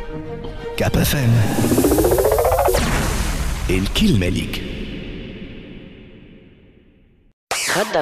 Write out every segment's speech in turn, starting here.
كاب اف ام الكلمة ليك. خدم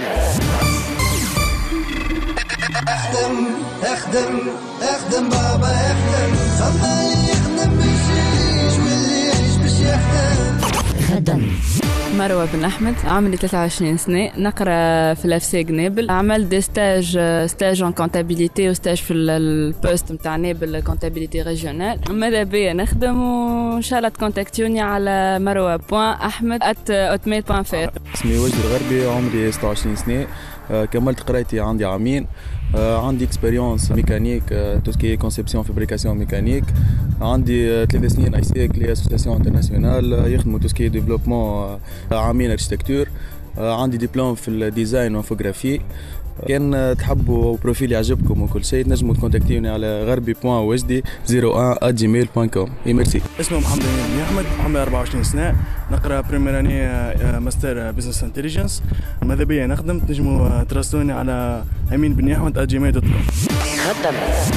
اخدم بابا اخدم خلالي يخدم بالشيش واللي يعيش باش يخدم. خدم مروة بن أحمد، عمري 23 سنة، نقرأ في الأفسي نابل. عملت دي ستاج en comptabilité وستاج في البوست متاع نابل comptabilité ريجيونال. ماذا بيا نخدم وإن شاء الله تكونتاكتوني على marowa.ahmed@hotmail.fr. اسمي وجدي الغربي، عمري 26 سنة. كملت قرايتي عندي عامين. عندي اكسبيريونس ميكانيك، توسكي كونسيبسيون فابريكاسيون ميكانيك. عندي 3 سنين ايسيك لي اسوسياسيون انترناسيونال يخدموا توسكي ديفلوبمون، عامين اركتيكتور. عندي دبلوم في الديزاين وانفوغرافي. كان تحبوا بروفيل يعجبكم وكل شيء تنجموا تكونتاكتوني على غربي.وجدي01@gmail.com. ميرسي. اسمي محمد بن احمد، عمري 24 سنه، نقرا بريمير اني ماستر بزنس انتليجنس. ماذا بيا نخدم، تنجموا تراسلوني على amin.ahmed@gmail.com. خدم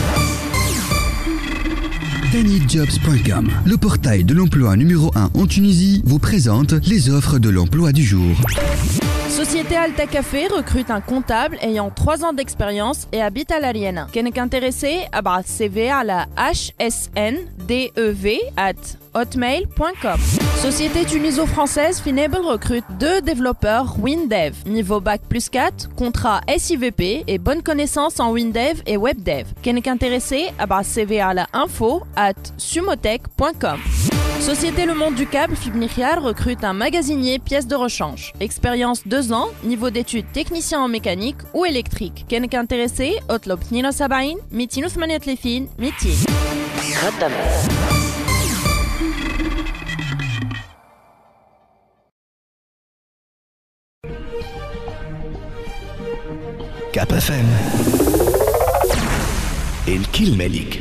TanyJobs.com, le portail de l'emploi numéro 1 en Tunisie, vous présente les offres de l'emploi du jour. Société Alta Café recrute un comptable ayant 3 ans d'expérience et habite à l'Arienne. Qu'est-ce intéressé? Abra CV à la hsndev@hotmail.com. Société tuniso-française Finable recrute 2 développeurs WinDev. Niveau bac +4, contrat SIVP et bonne connaissance en WinDev et WebDev. Qu'est-ce intéressé? Abra CV à la info@sumotech.com. Société Le Monde du Câble Fibnichiar recrute un magasinier pièces de rechange. Expérience 2 ans, niveau d'études technicien en mécanique ou électrique. Qu'est-ce intéressé? Otlop 72 238 200. خدم كاب اف ام الكلمة ليك.